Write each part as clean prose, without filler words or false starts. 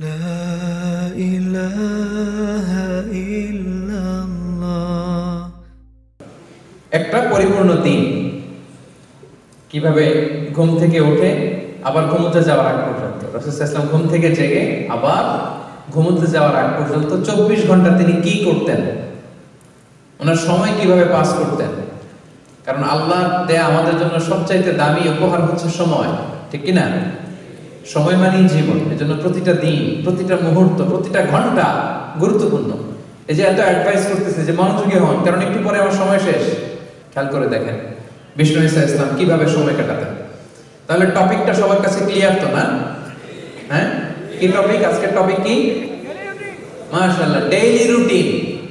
لا إله إلا الله। একটা পরিপূর্ণ দিন কিভাবে ঘুম থেকে উঠে আবার ঘুমোতে যাওয়ার আগ পর্যন্ত রাসূল সাল্লাল্লাহু আলাইহি ওয়াসাল্লাম ঘুম থেকে জেগে আবার ঘুমোতে যাওয়ার আগ পর্যন্ত 24 ঘন্টা তিনি কি করতেন, ওনার সময় কিভাবে পাস করতেন। কারণ আল্লাহ দেয়া আমাদের জন্য সবচাইতে দামি উপহার হচ্ছে সময়, ঠিক কি না? সময় মানেই জীবন। এজন্য প্রতিটা দিন, প্রতিটা মুহূর্ত, প্রতিটা ঘন্টা গুরুত্বপূর্ণ। এই যে এত অ্যাডভাইস করতেছে যে মনোযোগী হন, কারণ একটু পরে আমার সময় শেষ। খেয়াল করে দেখেন বিষ্ণু ঈসা ইসলাম কিভাবে সময় কাটাতেন। তাহলে টপিকটা সবার কাছে ক্লিয়ার তো না? হ্যাঁ, কি টপিক? আজকের টপিক কি? মাশাআল্লাহ, daily routine.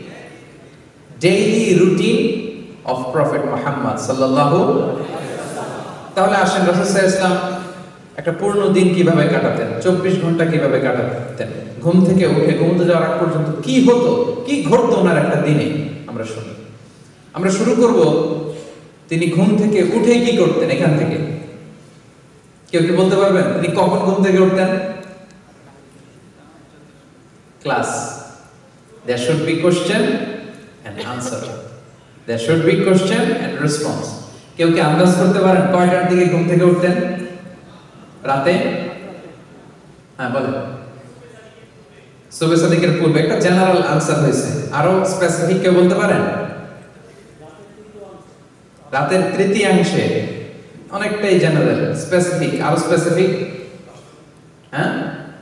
Daily routine of prophet Muhammad সাল্লাল্লাহু। তাহলে আসেন রাসূল সাল্লাল্লাহু আলাইহি ওয়াসাল্লাম একটা পূর্ণ দিন কিভাবে কাটাতেন, 24 ঘন্টা কিভাবে কাটাতেন, ঘুম থেকে উঠে ঘুমোতে যাওয়ার আগ পর্যন্ত কি হতো, কি ঘটতো ওনার একটা দিনে, আমরা শুনি। আমরা শুরু করব তিনি ঘুম থেকে উঠে কি করতেন। এখান থেকে কেউ কি বলতে পারবেন তিনি কখন ঘুম থেকে উঠতেন? Class, there should be question and answer, there should be question and response। কেউ কি আন্দাজ করতে পারেন কয়টার দিকে ঘুম থেকে উঠতেন? রাতে? হ্যাঁ বলেন। সুবহ সাদিকের পূর্বে একটা জেনারেল আনসার হয়েছে, আরো স্পেসিফিক কেউ বলতে পারেন? রাতের তৃতীয়াংশে। অনেকটাই জেনারেল, স্পেসিফিক, আরো স্পেসিফিক। হ্যাঁ,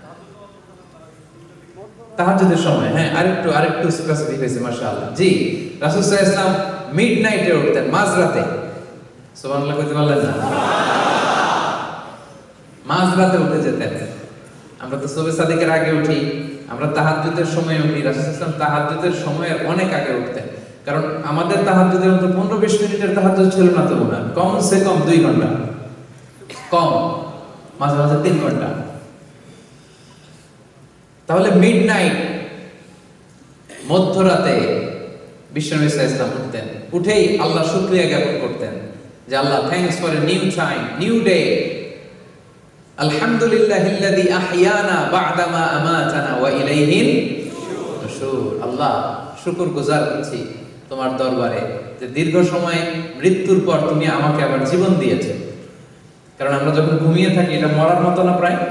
তাহাজ্জুদের সময়। হ্যাঁ, আরেকটু স্পেসিফিক হয়েছে, মাশাআল্লাহ। জি, রাসূল সাল্লাল্লাহু আলাইহি ওয়াসাল্লাম মিডনাইটে উঠতেন, মাঝরাতে। সুবহানাল্লাহ কইতে পারলেন না? মাঝরাতে উঠে যেতেন। আমরা তো সুবহ সাদিকের আগে উঠি, আমরা তাহাজ্জুদের সময় উঠি। রাসূল সাল্লাল্লাহু আলাইহি ওয়াসাল্লাম তাহাজ্জুদের সময়ের অনেক আগে উঠতেন। কারণ আমাদের তাহাজ্জুদের মতো 15-20 মিনিটের তাহাজ্জুদ ছিল না তো না, কমসে কম 2 ঘন্টা, কম মাঝে মাঝে 3 ঘন্টা। তাহলে মিডনাইট, মধ্যরাতে বিশ্বনবী সাল্লাল্লাহু আলাইহি ওয়াসাল্লাম উঠতেন। উঠেই আল্লাহ শুকরিয়া জ্ঞাপন করতেন যে Allah, thanks for a new time, new day. আলহামদুলিল্লাহিল্লাযী আহইয়ানা বা'দা মা আমাতানা ওয়া ইলাইহিন নুশুর। আল্লাহ, শুকরগুজার হচ্ছি তোমার দরবারে যে দীর্ঘ সময় মৃত্যুর পর তুমি আমাকে আবার জীবন দিয়েছো। কারণ আমরা যখন ঘুমিয়ে থাকি এটা মরার মতো না, প্রায়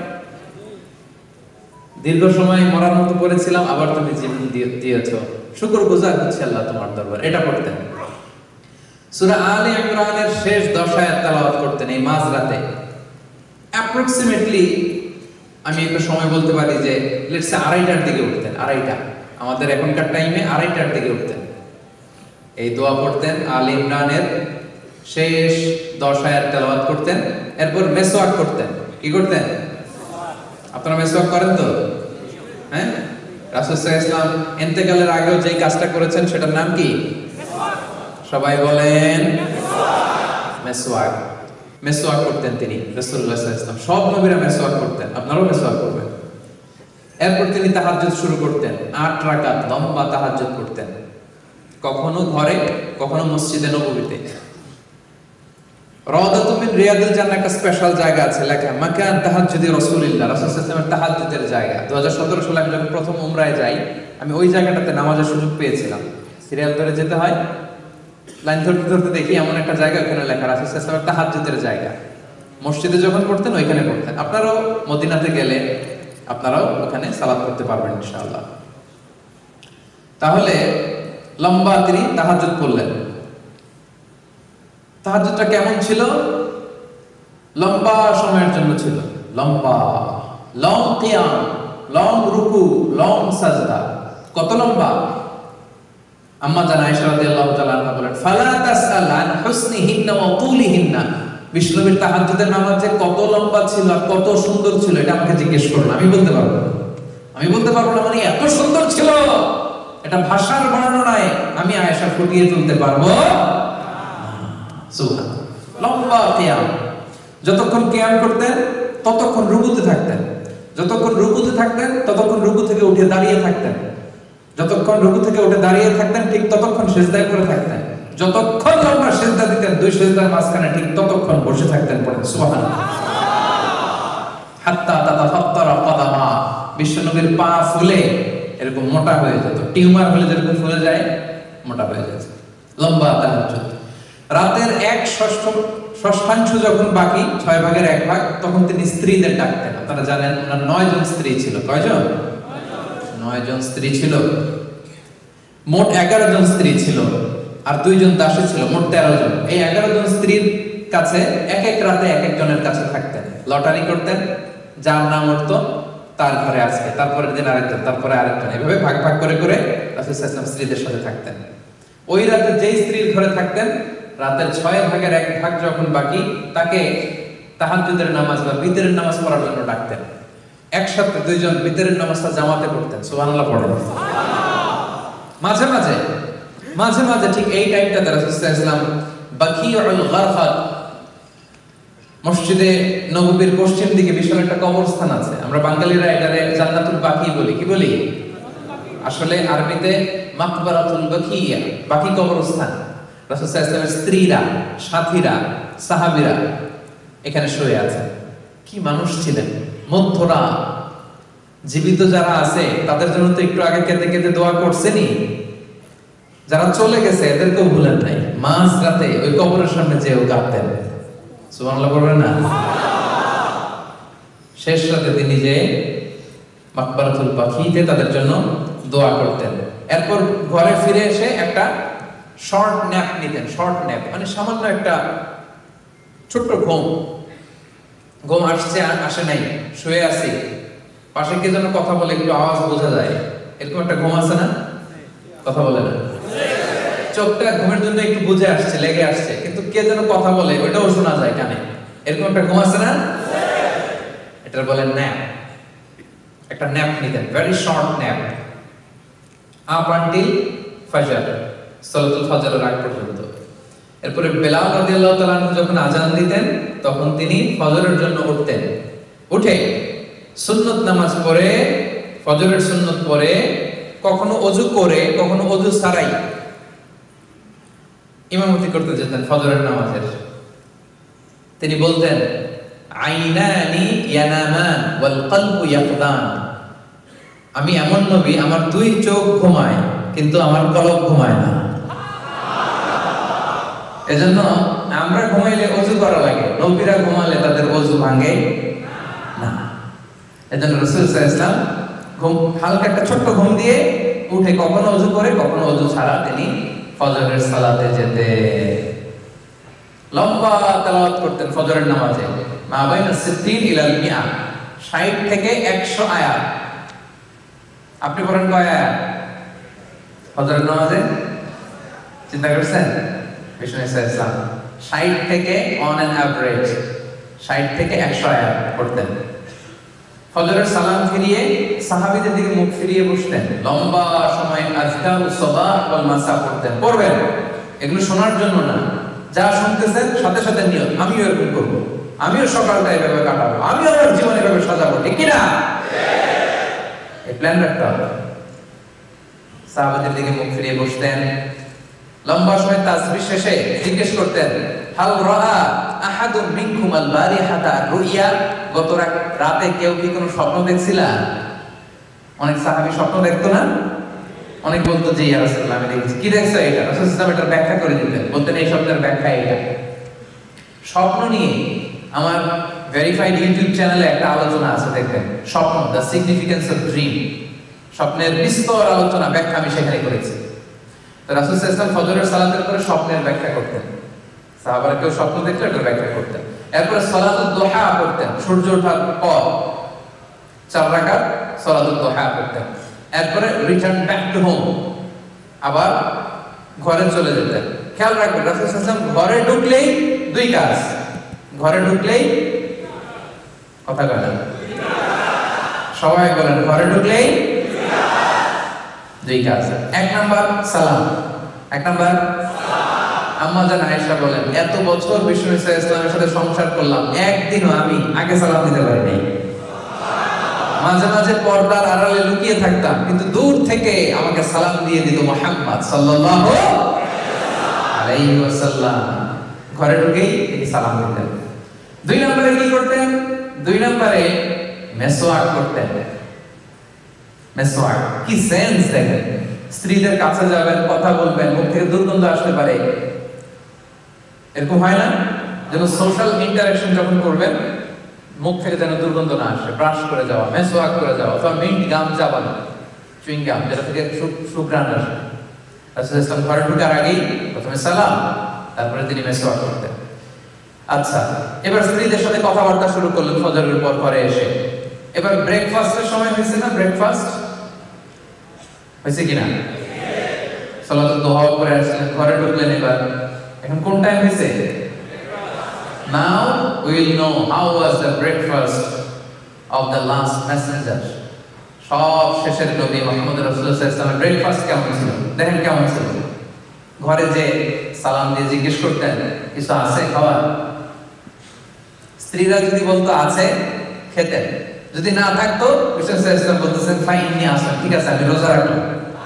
দীর্ঘ সময় মরার মতো পড়েছিলাম, আবার তুমি জীবন দিয়েছো। শুকরগুজার হচ্ছে আল্লাহ তোমার দরবার। এটা পড়তেন। সূরা আলে ইমরানের শেষ 10 আয়াত তেলাওয়াত করতেন এই মাঝরাতে। অ্যাপ্রক্সিমেটলি আমি একটা সময় বলতে পারি যে লেটস সে 2:30টার দিকে উঠতেন। 2:30টা আমাদের এখনকার টাইমে 2:30টার দিকে উঠতেন। এই দোয়া পড়তেন, আলে ইমরানের শেষ 10 আয়াত তেলাওয়াত করতেন। এরপর মেসওয়াক করতেন। কি করতেন? আপনারা মেসওয়াক করেন তো? হ্যাঁ, রাসূল সাল্লাল্লাহু আলাইহি ওয়াসাল্লাম ইন্তেকালের আগেও যেই কাজটা করেছেন সেটার নাম কি? সবাই বলেন মেসওয়াক। মেসওয়াক করতেন তিনি, রাসূলুল্লাহ সাল্লাল্লাহু আলাইহি ওয়াসাল্লাম। সব নবীরা মেসওয়াক করতেন, আপনারাও মেসওয়াক করবেন। এরপর তিনি তাহাজ্জুদ শুরু করতেন। 8 রাকাত লম্বা তাহাজ্জুদ করতেন, কখনো ঘরে, কখনো মসজিদে নববীতে। রাওদাতুম মিন রিয়াদিল জান্নাহ একটা স্পেশাল জায়গা আছে লেখা, মাকান তাহাজ্জুদি রাসূলুল্লাহ, রাসূল সাল্লাল্লাহু আলাইহি ওয়াসাল্লামের তাহাজ্জুদের জায়গা। 2017 সালে আমি যখন প্রথম উমরায় যাই, আমি ওই জায়গাটাতে নামাজের সুযোগ পেয়েছিলাম। সিরিয়াল ধরে যেতে হয়, লাইন ধরতে ধরতে দেখি এমন একটা জায়গা, ওখানে লেখা রাসূল সাল্লাল্লাহু আলাইহি ওয়াসাল্লামের তাহাজ্জুদের জায়গা। মসজিদে যখন পড়তেন ওইখানে পড়তেন। আপনারাও মদিনাতে গেলে আপনারাও ওখানে সালাত করতে পারবেন ইনশাআল্লাহ। তাহলে লম্বা তিনি তাহাজ্জুদ করলেন। তাহাজ্জুদটা কেমন ছিল? লম্বা সময়ের জন্য ছিল, লম্বা, লং কিয়াম, লং রুকু, লং সাজদা। কত লম্বা? আম্মা জান আয়েশা রাদিয়াল্লাহু তাআলা আনহা বলেন, ফালা তাসআল আন হুসনিহিন্না ওয়া তুলিহিন্না। বিষ্ণুবীর তাহাজ্জুদের নামাজ যে কত লম্বা ছিল আর কত সুন্দর ছিল এটা আমাকে জিজ্ঞেস করুন, আমি বলতে পারবো না। আমি বলতে পারবো না মানে এত সুন্দর ছিল, এটা ভাষার বর্ণনায় আমি আয়েশা ফুটিয়ে তুলতে পারবো। সুবহানাল্লাহ, লম্বা কিয়াম। যতক্ষণ কিয়াম করতেন ততক্ষণ রুকুতে থাকতেন, যতক্ষণ রুকুতে থাকতেন ততক্ষণ রুকু থেকে উঠে দাঁড়িয়ে থাকতেন, যতক্ষণ রুকু থেকে উঠে দাঁড়িয়ে থাকতেন ঠিক ততক্ষণ সিজদায় করে থাকতেন, যতক্ষণ লম্বা সিজদা দিতেন 2 সিজদার মাঝখানে ঠিক ততক্ষণ বসে থাকতেন। পড়েন সুবহানাল্লাহ। হাত্তা তাতাফাত্তারা কদামা, বিশ্বনবীর পা ফুলে এরকম মোটা হয়ে যেত, টিউমার হলে যেরকম ফুলে যায় মোটা হয়ে যেত। লম্বা তাহাজ্জুদ। রাতের 1/6 যখন বাকি, 6 ভাগের 1 ভাগ, তখন তিনি স্ত্রীদের ডাকতেন। আপনারা জানেন ওনার 9 জন স্ত্রী ছিল। কয়জন? 9 জন স্ত্রী ছিল। মোট 11 জন স্ত্রী ছিল, আর 2 জন দাসী ছিল, মোট 13 জন। এই 11 জন স্ত্রীর কাছে এক এক রাতে এক একজনের কাছে থাকতেন, লটারি করতেন, যার নাম উঠতো তার ঘরে আজকে, তারপরের দিন আরেকজন, তারপরে আরেকজন, এভাবে ভাগ ভাগ করে করে রাসূল সাল্লাল্লাহু আলাইহি ওয়াসাল্লাম স্ত্রীদের সাথে থাকতেন। ওই রাতে যেই স্ত্রীর ঘরে থাকতেন, রাতের 6 ভাগের 1 ভাগ যখন বাকি, তাকে তাহাজ্জুদের নামাজ বা বিতরের নামাজ পড়ার জন্য ডাকতেন। একসাথে 2 জন বিতরের নামাজটা জামাতে পড়তেন। সুবহানাল্লাহ পড়েন। মাঝে মাঝে মাঝে মাঝে ঠিক এই টাইমটাতে রাসূল সাল্লাল্লাহু আলাইহি ওয়াসাল্লাম বাকিউল গারফাত, মসজিদে নববীর পশ্চিম দিকে বিশাল একটা কবরস্থান আছে, আমরা বাঙালিরা এটারে জান্নাতুল বাকি বলি। কি বলি? আসলে আরবিতে মাকবারাতুল বাকিয়া, বাকি কবরস্থান। রাসূল সাল্লাল্লাহু আলাইহি ওয়াসাল্লামের স্ত্রীরা, সাথীরা, সাহাবীরা এখানে শুয়ে আছে। কি মানুষ ছিলেন! মধ্যরা জীবিত যারা আছে তাদের জন্য তো একটু আগে কেঁদে কেঁদে দোয়া করছেনি, যারা চলে গেছে এদেরকেও ভুলেন নাই। মাঝ রাতে ওই কবরের সামনে যেও কাঁদতেন। সুবহানাল্লাহ বলবেন না? শেষ রাতে তিনি যে মাকবারাতুল বাকিতে তাদের জন্য দোয়া করতেন। এরপর ঘরে ফিরে এসে একটা শর্ট ন্যাপ নিতেন। শর্ট ন্যাপ মানে সামান্য একটা ছোট্ট ঘুম। ঘুম আসছে আসে নাই, শুয়ে আছি, পাশে কে যেন কথা বলে, একটু আওয়াজ বোঝা যায়, এরকম একটা ঘুম আছে না? কথা বলে না, চোখটা ঘুমের জন্য একটু বুঝে আসছে, লেগে আসছে, কিন্তু কে যেন কথা বলে ওইটাও শোনা যায় কানে, এরকম একটা ঘুম আছে না? এটা বলে ন্যাপ। একটা ন্যাপ নিতেন, very short nap, up until Fajr, সালাতুল ফজরের আগ পর্যন্ত। এরপরে বেলাল রাদিয়াল্লাহু তাআলা আনহু যখন আযান দিতেন, তখন তিনি ফজরের জন্য উঠতেন। উঠে সুন্নত নামাজ পড়ে, ফজরের সুন্নত পড়ে, কখনো ওযু করে, কখনো ওযু ছাড়াই ইমামতি করতে যেতেন ফজরের নামাজের। তিনি বলতেন, আইনানি ইয়ানামান ওয়াল কলবু ইয়াকদান। আমি এমন নবী, আমার 2 চোখ ঘুমায় কিন্তু আমার কলব ঘুমায় না। এজন্য আমরা ঘুমাইলে ওযু করা লাগে, নবীরা ঘুমালে তাদের ওযু ভাঙে না। এজন্য রাসূল সাল্লাল্লাহু আলাইহি ওয়াসাল্লাম ঘুম, হালকা একটা ছোট্ট ঘুম দিয়ে উঠে কখনো ওযু করে, কখনো ওযু ছাড়া তিনি ফজরের সালাতে যেতে। লম্বা তেলাওয়াত করতেন ফজরের নামাজে, মা বাইনা 60 ইলাল 100, 60 থেকে 100 আয়াত। আপনি পড়েন কয় আয়াত ফজরের নামাজে? চিন্তা করছেন? বিষ্ণু ইসলাম 60 থেকে অন অ্যান অ্যাভারেজ 60 থেকে 100 আয়াত পড়তেন। ফজরের সালাম ফিরিয়ে সাহাবীদের দিকে মুখ ফিরিয়ে বসতেন, লম্বা সময় আযকারুস সাবাহ ওয়াল মাসা পড়তেন। পড়বেন, এগুলো শোনার জন্য না, যা শুনতেছেন সাথে সাথে নিয়ত, আমিও এরকম করব, আমিও সকালটা এভাবে কাটাবো, আমিও আমার জীবন এভাবে সাজাবো, ঠিক কি না? এই প্ল্যান রাখতে হবে। সাহাবীদের দিকে মুখ ফিরিয়ে বসতেন, লম্বা সময় তাসবিহ শেষে জিজ্ঞেস করতেন, হাল রাআ আহাদুম মিনকুম আল বারিহাতা রুইয়া। গত রাতে কেউ কি কোনো স্বপ্ন দেখছিলা? অনেক সাহাবী স্বপ্ন দেখতো না? অনেক বলতো যে ইয়া রাসূলুল্লাহ আমি দেখেছি। কি দেখছো এটা? রাসূল সাল্লাল্লাহু আলাইহি ওয়াসাল্লাম এটার ব্যাখ্যা করে দিতেন, বলতেন এই শব্দের ব্যাখ্যা এটা। স্বপ্ন নিয়ে আমার ভেরিফাইড ইউটিউব চ্যানেলে একটা আলোচনা আছে, দেখবেন, স্বপ্ন, দ্য সিগনিফিকেন্স অফ ড্রিম। স্বপ্নের বিস্তর আলোচনা, ব্যাখ্যা আমি সেখানে করেছি। তো রাসূল সাল্লাল্লাহু আলাইহি ওয়াসাল্লাম ফজরের সালাতের পরে স্বপ্নের ব্যাখ্যা করতেন। সাহাবারা কেউ স্বপ্ন দেখলে এটার ব্যাখ্যা করতেন। এরপরে সালাতুদ দুহা পড়তেন, সূর্য ওঠার পর 4 রাকাত সালাতুদ দুহা পড়তেন। এরপরে রিটার্ন ব্যাক টু হোম, আবার ঘরে চলে যেতেন। খেয়াল রাখবেন, রাসূল সাল্লাল্লাহু আলাইহি ওয়াসাল্লাম ঘরে ঢুকলেই 2 কাজ, ঘরে ঢুকলেই, কথা বলেন সবাই বলেন, ঘরে ঢুকলেই 2 কাজ। 1 নাম্বার সালাম, 1 নাম্বার আম্মা জান আয়েশা বলেন, এত বছর বিষ্ণু ইসলামের সাথে সংসার করলাম, একদিনও আমি আগে সালাম দিতে পারিনি। মাঝে মাঝে পর্দার আড়ালে লুকিয়ে থাকতাম, কিন্তু দূর থেকে আমাকে সালাম দিয়ে দিত মুহাম্মদ সাল্লাল্লাহু আলাইহি ওয়াসাল্লাম। ঘরে ঢুকেই তিনি সালাম দিতেন। 2 নম্বরে কি করতেন? 2 নম্বরে মেসওয়াক করতেন। মেসওয়াক, কি সেন্স দেখেন। স্ত্রীদের কাছে যাবেন, কথা বলবেন, মুখ থেকে দুর্গন্ধ আসতে পারে, এরকম হয় না? যেন সোশ্যাল ইন্টারাকশন যখন করবেন মুখ থেকে যেন দুর্গন্ধ না আসে, ব্রাশ করে যাওয়া, মেসওয়াক করে যাওয়া, অথবা মিন্ট গাম চাবানো, চুইং গাম, যেটা থেকে সুঘ্রাণ আসে। রাসূলুল্লাহ সাল্লাল্লাহু আলাইহি ওয়াসাল্লাম ঘরে ঢোকার আগেই প্রথমে সালাম, তারপরে তিনি মেসওয়াক করতেন। আচ্ছা, এবার স্ত্রীদের সাথে কথাবার্তা শুরু করলেন ফজরের পর পরে এসে। এবার ব্রেকফাস্টের সময় হয়েছে না? ব্রেকফাস্ট হয়েছে কিনা? সালাতুল দুহা করে আসলেন, ঘরে ঢুকলেন। এবার এখন কোন টাইম হয়েছে? Now we will know how was the breakfast of the last messenger. সব শেষের নবী মুহাম্মদ রাসূলুল্লাহ সাল্লাল্লাহু আলাইহি ওয়াসাল্লামের ব্রেকফাস্ট কেমন ছিল দেখেন, কেমন ছিল। ঘরে যে সালাম দিয়ে জিজ্ঞেস করতেন কিছু আছে খাবার, স্ত্রীরা যদি বলতো আছে, খেতেন। যদি না থাকতো রাসূলুল্লাহ সাল্লাল্লাহু আলাইহি ওয়াসাল্লাম বলতেছেন ফাইন্নি আসা, ঠিক আছে আমি রোজা রাখলাম।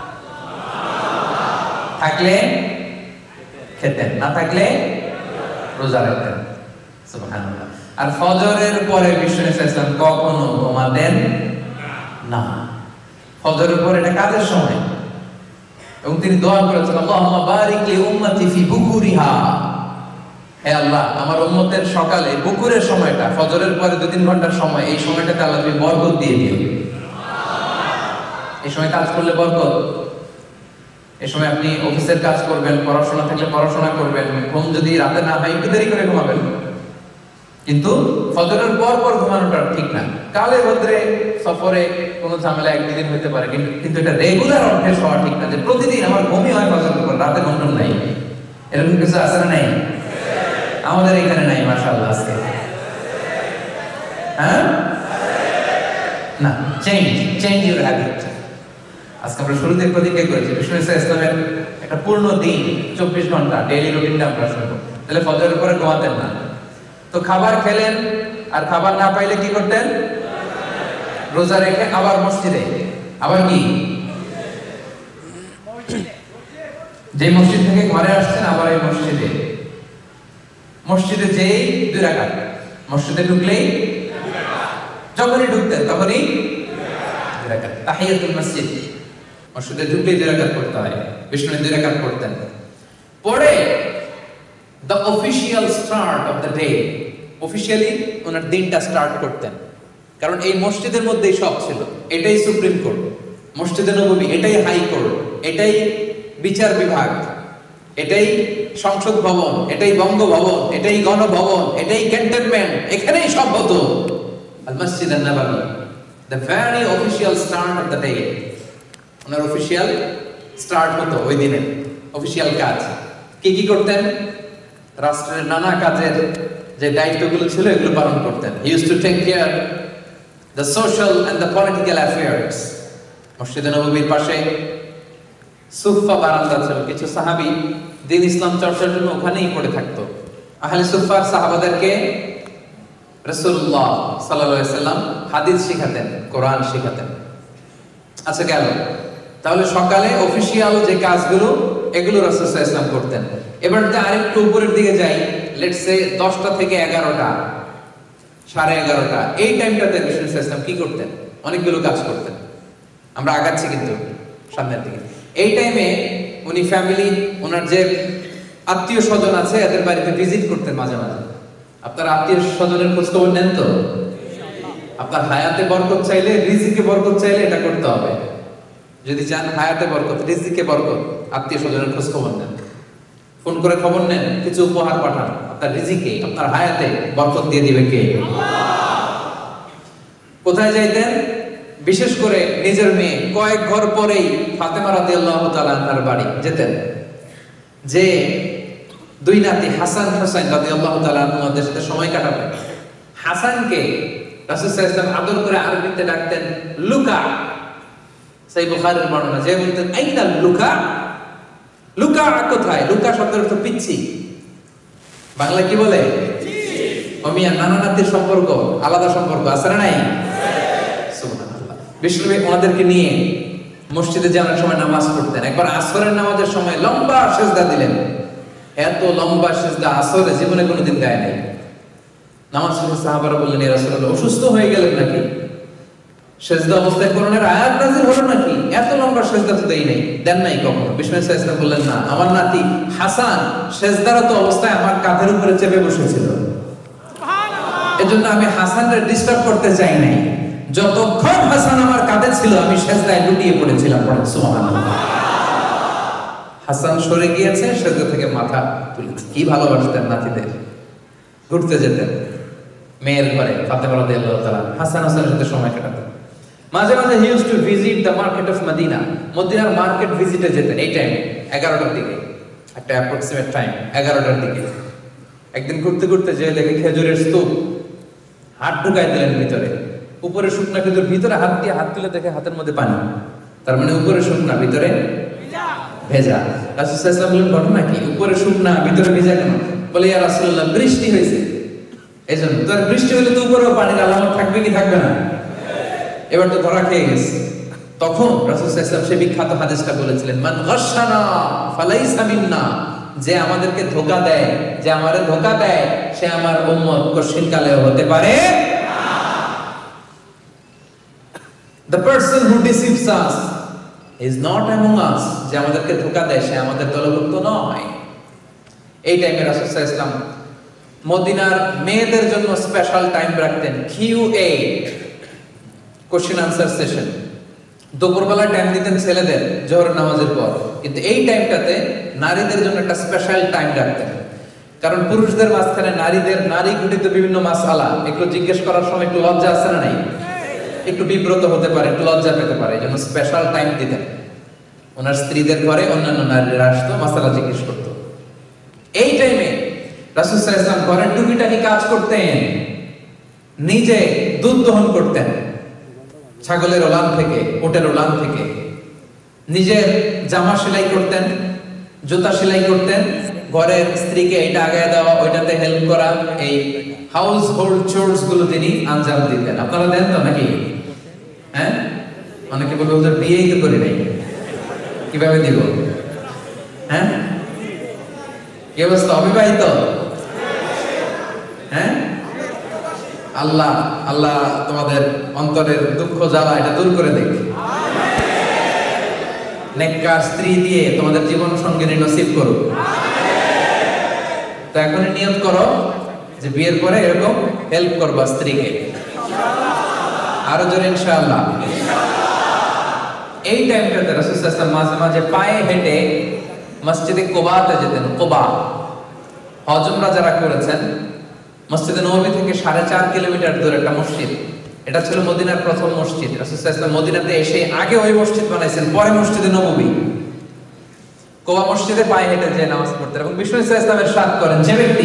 থাকলে খেতেন, না থাকলে রোজা রাখতেন। সুবহানাল্লাহ। আর ফজরের পরে বিষ্ণু ইসলাম কখনো ঘুমাতেন না। ফজরের পরে এটা কাজের সময়, এবং তিনি দোয়া করেছেন আল্লাহুম্মা বারিক লি উম্মতি ফি বুকুরিহা, হে আল্লাহ আমার উম্মতের সকালে বুকুরের সময়টা, ফজরের পরে 2-3 ঘন্টার সময়, এই সময়টাতে আল্লাহ তুমি বরকত দিয়ে দিও। এই সময় কাজ করলে বরকত। এই সময় আপনি অফিসের কাজ করবেন, পড়াশোনা থাকলে পড়াশোনা করবেন, ঘুম যদি রাতে না হয় একটু দেরি করে ঘুমাবেন, কিন্তু ফজরের পর পর ঘুমানোটা ঠিক না। কালে ভদ্রে সফরে কোনো ঝামেলা একদিন হতে পারে, কিন্তু এটা রেগুলার অভ্যাস হওয়া ঠিক না যে প্রতিদিন আমার ঘুমই হয় ফজরের পর, রাতে ঘুম নাই। এরকম কিছু আছে না? নাই, আমাদের এখানে নাই মাশাআল্লাহ আজকে। হ্যাঁ না, চেঞ্জ ইউর হ্যাবিট। আজকে আমরা শুরুতে প্রতিজ্ঞা করেছি বিষ্ণু ইসলামের একটা পূর্ণ দিন 24 ঘন্টা ডেইলি রুটিনটা আমরা শুনবো। তাহলে ফজরের পরে ঘুমাতেন না, তো খাবার খেলেন, আর খাবার না পাইলে কি করতেন? রোজা রেখে আবার মসজিদে, আবার কি যে মসজিদ থেকে ঘরে আসছেন আবার এই মসজিদে, মসজিদে যেই 2 রাকাত, মসজিদে ঢুকলেই যখনই ঢুকতেন তখনই 2 রাকাত তাহিয়াতুল মসজিদ, মসজিদে ঢুকলেই 2 রাকাত পড়তে হয়। বিষ্ণু 2 রাকাত পড়তেন। পরে the official start of the day, officially ওনার দিনটা স্টার্ট করতেন, কারণ এই মসজিদের মধ্যেই সব ছিল। এটাই সুপ্রিম কোর্ট, মসজিদে নববী এটাই হাই কোর্ট, এটাই বিচার বিভাগ, এটাই সংসদ ভবন, এটাই বঙ্গভবন, এটাই গণভবন, এটাই ক্যান্টনমেন্ট, এখানেই সব হতো। Al Masjid an-Nabawi, the very official start of the day, ওনার অফিশিয়াল স্টার্ট হতো ওই দিনে। অফিশিয়াল কাজ কি কি করতেন? রাষ্ট্রের নানা কাজের যে দায়িত্বগুলো ছিল এগুলো পালন করতেন। He used to take care the social and the political affairs. মসজিদে নববীর পাশে সুফা বারান্দা ছিল, কিছু সাহাবী দ্বীন ইসলাম চর্চার জন্য ওখানেই পড়ে থাকতো। আহলে সুফার সাহাবাদেরকে রাসূলুল্লাহ সাল্লাল্লাহু আলাইহি ওয়াসাল্লাম হাদিস শিখাতেন, কোরআন শিখাতেন। আচ্ছা গেল, তাহলে সকালে অফিশিয়াল যে কাজগুলো এগুলো রাসূল সাল্লাল্লাহু আলাইহি ওয়াসাল্লাম করতেন। এবার যদি আরেকটু উপরের দিকে যাই, লেটস সে 10টা থেকে 11টা, 11:30, এই টাইমটাতে রাসূল সাল্লাল্লাহু আলাইহি ওয়াসাল্লাম কি করতেন? অনেকগুলো কাজ করতেন। আমরা আগাচ্ছি কিন্তু সামনের দিকে। এই টাইমে উনি ফ্যামিলি, ওনার যে আত্মীয় স্বজন আছে এদের বাড়িতে ভিজিট করতেন মাঝে মাঝে। আপনার আত্মীয় স্বজনের খোঁজ খবর নেন তো? আপনার হায়াতে বরকত চাইলে, রিজিকে বরকত চাইলে এটা করতে হবে। যদি চান হায়াতে বরকত, রিজিকে বরকত, আত্মীয় স্বজনের খোঁজ খবর নেন, ফোন করে খবর নেন, কিছু উপহার পাঠান। আপনার রিজিকে, আপনার হায়াতে বরকত দিয়ে দিবে কে? কোথায় যাইতেন? বিশেষ করে নিজের মেয়ে কয়েক ঘর পরেই ফাতেমা রাদিয়াল্লাহু তাআলা তার বাড়ি যেতেন, যে 2 নাতি হাসান হুসাইন রাদিয়াল্লাহু তাআলা আনহুদের সাথে সময় কাটাবেন। হাসানকে রাসূল সাল্লাল্লাহু আলাইহি ওয়াসাল্লাম আদর করে আরবিতে ডাকতেন লুকা। সহিহ বুখারীর বর্ণনা, যে বলতেন আইনা লুকা, লুকা কোথায়? লুকা শব্দের অর্থ পিচ্ছি। বাংলা কি বলে? ওমিয়া, নানা নাতির সম্পর্ক আলাদা সম্পর্ক আছে না নাই? সুবহানাল্লাহ। বিষ্ণু ওনাদেরকে নিয়ে মসজিদে যাওয়ার সময় নামাজ পড়তেন। একবার আসরের নামাজের সময় লম্বা সিজদা দিলেন। এত লম্বা সিজদা আসরে জীবনে কোনোদিন দেয় নাই। নামাজ শেষে সাহাবারা বললেন, ইয়া রাসূলুল্লাহ অসুস্থ হয়ে গেলেন নাকি? সেজদা অবস্থায় কোরআনের আয়াত নাযিল হলো নাকি? এত লম্বা সেজদা তো দেই নাই, দেন নাই কখনো। বিষ্ণু সাল্লাল্লাহু আলাইহি ওয়াসাল্লাম বললেন, না, আমার নাতি হাসান সেজদারত অবস্থায় আমার কাঁধের উপরে চেপে বসেছিল, এজন্য আমি হাসানকে ডিস্টার্ব করতে চাই নাই। যতক্ষণ হাসান আমার কাঁধে ছিল আমি সেজদায় লুটিয়ে পড়েছিলাম। পড়েন সুবহানাল্লাহ। হাসান সরে গিয়েছে, সেজদা থেকে মাথা তুলেছে। কি ভালোবাসতেন নাতিদের। ঘুরতে যেতেন মেয়ের ঘরে, ফাতেমা রাদিয়াল্লাহু তাআলা হাসান হাসানের সাথে সময় কাটাতেন। মাঝে মাঝে he used to visit the market of Medina. মদিনার মার্কেট ভিজিটে যেতেন এই টাইমে 11টার দিকে, একটা অ্যাপ্রক্সিমেট টাইম 11টার দিকে। একদিন ঘুরতে ঘুরতে যে দেখে খেজুরের স্তূপ, হাত ঢুকাই দিলেন ভিতরে। উপরে শুকনা খেজুর, ভিতরে হাত দিয়ে হাত তুলে দেখে হাতের মধ্যে পানি। তার মানে উপরে শুকনা ভিতরে ভেজা। রাসূল সাল্লাল্লাহু আলাইহি ওয়াসাল্লাম বলেন, ঘটনা কি? উপরে শুকনা ভিতরে ভেজা কেন? বলে, ইয়া রাসূলুল্লাহ, বৃষ্টি হয়েছে এজন্য। তোর বৃষ্টি হলে তো উপরেও পানির আলামত থাকবে কি থাকবে না? এবার তো ধরা খেয়ে গেছে। তখন রাসূল সাল্লাল্লাহু আলাইহি ওয়াসাল্লাম সেই বিখ্যাত হাদিসটা বলেছিলেন, মান গাশশানা ফালাইসা মিন্না। যে আমাদেরকে ধোঁকা দেয়, যে আমারে ধোঁকা দেয়, সে আমার উম্মত কঠিন কালেও হতে পারে না। The person who deceives us is not among us. যে আমাদেরকে ধোঁকা দেয় সে আমাদের দলভুক্ত নয়। এই টাইমে রাসূল সাল্লাল্লাহু আলাইহি ওয়াসাল্লাম মদিনার মেয়েদের জন্য স্পেশাল টাইম রাখতেন, QA, কোশ্চেন আনসার সেশন। দুপুরবেলা টাইম দিতেন ছেলেদের জোহরের নামাজের পর, কিন্তু এই টাইমটাতে নারীদের জন্য একটা স্পেশাল টাইম রাখতেন। কারণ পুরুষদের মাঝখানে নারী ঘটিত বিভিন্ন মাসআলা একটু জিজ্ঞেস করার সময় একটু লজ্জা আছে না নাই? একটু বিব্রত হতে পারে, একটু লজ্জা পেতে পারে, এই জন্য স্পেশাল টাইম দিতেন। ওনার স্ত্রীদের ঘরে অন্যান্য নারীরা আসতো, মাসআলা জিজ্ঞেস করতো। এই টাইমে রাসূল সাল্লাল্লাহু আলাইহি ওয়াসাল্লাম ঘরের টুকিটাকি কাজ করতেন। নিজে দুধ দহন করতেন ছাগলের ওলান থেকে, উটের ওলান থেকে। নিজের জামা সেলাই করতেন, জুতা সেলাই করতেন। ঘরের স্ত্রীকে এটা আগায় দেওয়া, ওইটাতে হেল্প করা, এই হাউস হোল্ড চোরস গুলো তিনি আঞ্জাম দিতেন। আপনারা দেন তো নাকি? হ্যাঁ, অনেকে বলবে ওদের বিয়েই তো করি নাই, কিভাবে দিব? হ্যাঁ, কি অবস্থা? অবিবাহিত? হ্যাঁ, আল্লাহ আল্লাহ তোমাদের অন্তরের দুঃখ জ্বালা এটা দূর করে দেখ। নেককার স্ত্রী দিয়ে তোমাদের জীবন সঙ্গিনী নসিব করুক। তো এখনই নিয়ত করো যে বিয়ের পরে এরকম হেল্প করবা স্ত্রীকে। আরো জোরে ইনশাআল্লাহ। এই টাইমটাতে রাসূল সাল্লাল্লাহু আলাইহি ওয়াসাল্লাম মাঝে মাঝে পায়ে হেঁটে মসজিদে কুবাতে যেতেন। কুবা, হজ উমরা যারা করেছেন, মসজিদে নববী থেকে 4.5 কিলোমিটার দূরে একটা মসজিদ। এটা ছিল মদিনার প্রথম মসজিদ। রাসূল সাল্লাল্লাহু আলাইহি ওয়াসাল্লাম মদিনাতে এসে আগে ওই মসজিদ বানাইছেন, পরে মসজিদে নববী। কুবা মসজিদে পায়ে হেঁটে যে নামাজ পড়তেন। এবং বিষ্ণু সাল্লাল্লাহু আলাইহি ওয়াসাল্লাম ইরশাদ করেন, যে ব্যক্তি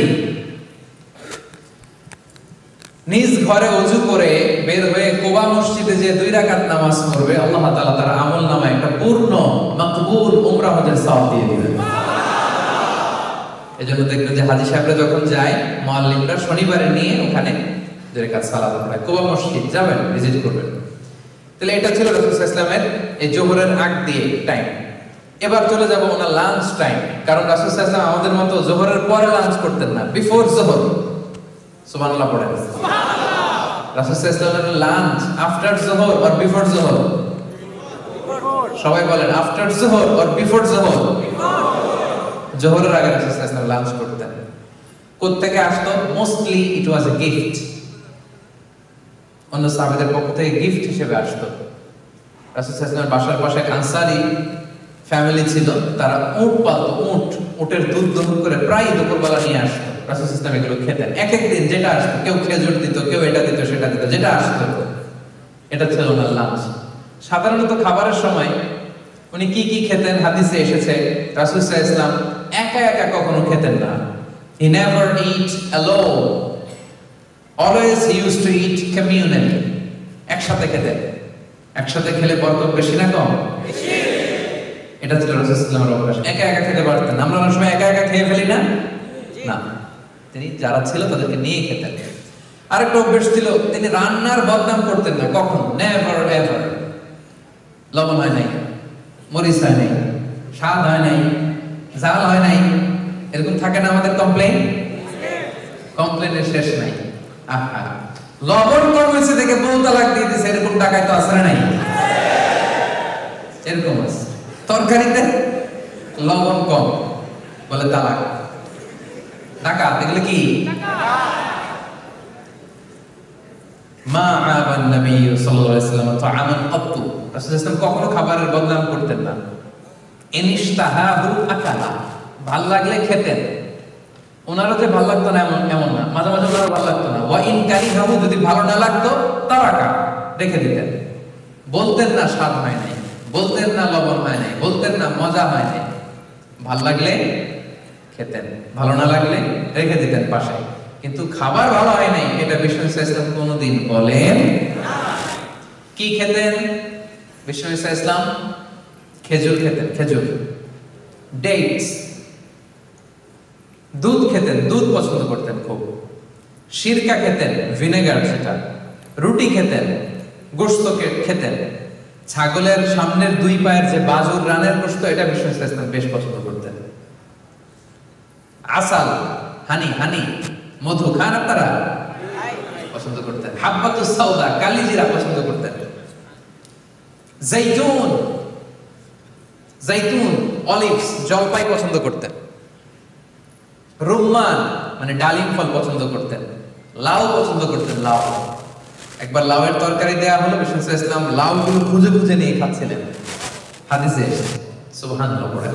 নিজ ঘরে ওযু করে বের হয়ে কুবা মসজিদে যে 2 রাকাত নামাজ পড়বে, আল্লাহ তাআলা তার আমলনামায় একটা পূর্ণ মাকবুল উমরা হজের সওয়াব দিয়ে দিবেন। এজন্য দেখবেন যে হাজী সাহেবরা যখন যায়, মুআল্লিমরা শনিবারে নিয়ে ওখানে 2 রাকাত সালাত পড়ায়। কুবা মসজিদ যাবেন, ভিজিট করবেন। তাহলে এটা ছিল রাসূল সাল্লাল্লাহু আলাইহি ওয়াসাল্লামের এই জোহরের আগ দিয়ে টাইম। এবার চলে যাব ওনার লাঞ্চ টাইম। কারণ রাসূল সাল্লাল্লাহু আলাইহি ওয়াসাল্লাম আমাদের মতো জোহরের পরে লাঞ্চ করতেন না, বিফোর জোহর। সুবহানাল্লাহ পড়েন। রাসূল সাল্লাল্লাহু আলাইহি ওয়াসাল্লামের lunch after Zuhr or before Zuhr? সবাই বলেন, after Zuhr or before Zuhr? জোহরের আগে রাসূল সাল্লাল্লাহু আলাইহি ওয়াসাল্লাম লাঞ্চ করতেন। কোত্থেকে আসতো? Mostly it was a gift. অন্য সাহাবাদের পক্ষ থেকে গিফট হিসেবে আসতো। রাসূল সাল্লাল্লাহু আলাইহি ওয়াসাল্লামের বাসার পাশে আনসারী ফ্যামিলি ছিল, তারা উট পালতো। উটের দুধ দহন করে প্রায় দুপুরবেলা নিয়ে আসতো। রাসূল সাল্লাল্লাহু আলাইহি ওয়াসাল্লাম এগুলো খেতেন। এক এক দিন যেটা আসতো, কেউ খেজুর দিত, কেউ এটা দিত, সেটা দিত, যেটা আসতো। এটা ছিল ওনার লাঞ্চ। সাধারণত খাবারের সময় উনি কি কি খেতেন হাদিসে এসেছে। রাসূল সাল্লাল্লাহু আলাইহি ওয়াসাল্লাম একা একা কখনো খেতেন না। He never eat alone. Always he used to eat communally. একসাথে খেতেন। একসাথে খেলে বরকত বেশি না কম? বেশি। এটা ছিল রাসূল সাল্লাল্লাহু আলাইহি ওয়াসাল্লামের অভ্যাস। একা একা খেতে পারতেন। আমরা অনেক সময় একা একা খেয়ে ফেলি না? না, তিনি যারা ছিল তাদেরকে নিয়ে খেতেন। আরেকটা অভ্যাস ছিল, তিনি রান্নার বদনাম করতেন না কখনো। Never ever. লবণ হয় নাই, মরিচ হয় নাই, স্বাদ হয় নাই, ঝাল হয় নাই, এরকম থাকে না আমাদের কমপ্লেইন? কমপ্লেইনের শেষ নাই। আহা, লবণ কম হয়েছে দেখে বউ তালাক দিয়ে দিছে, এরকম টাকায় তো আসে নাই? এরকম আছে। তরকারিতে লবণ কম বলে তালাক। টাকা দেখলে কি মা আবান নবী সাল্লাল্লাহু আলাইহি ওয়াসাল্লাম তাআমান ক্বাতু, রাসূলুল্লাহ সাল্লাল্লাহু কখনো খাবারের বদনাম করতেন না। ইনশতাহাহু আকালা, ভাল লাগলে খেতেন। ওনারও যে ভালো লাগতো না এমন না, মাঝে মাঝে ওনারও ভালো লাগতো না। ওয়া ইন কারিহাহু, যদি ভালো না লাগতো তারাকা, রেখে দিতেন। বলতেন না স্বাদ হয় নাই, বলতেন না লবণ হয় নাই, বলতেন না মজা হয় নাই। ভাল লাগলে খেতেন, ভালো না লাগলে রেখে দিতেন পাশে। কিন্তু খাবার ভালো হয় নাই এটা বিষ্ণু ইসলাম কোনোদিন বলেন না। কি খেতেন বিষ্ণু ইসলাম? খেজুর খেতেন, খেজুর, ডেটস, দুধ খেতেন, দুধ পছন্দ করতেন খুব। সিরকা খেতেন, ভিনেগার সেটা। রুটি খেতেন, গোশত খেতেন। ছাগলের সামনের দুই পায়ের যে বাজুর রানের গোশত, এটা বিষ্ণু ইসলাম বেশ পছন্দ করতেন। আসাল, হানি, হানি, মধু খান আপনারা? পছন্দ করতেন। হাব্বাতুস সাউদা, কালিজিরা পছন্দ করতেন। জাইতুন, জাইতুন, অলিভস, জলপাই পছন্দ করতেন। রুম্মান মানে ডালিম ফল পছন্দ করতেন। লাউ পছন্দ করতেন, লাউ। একবার লাউয়ের তরকারি দেয়া হলো, বিষ্ণু ইসলাম লাউগুলো খুঁজে খুঁজে নিয়ে খাচ্ছিলেন, হাদিসে এসেছে। সুবহানাল্লাহ পড়ে।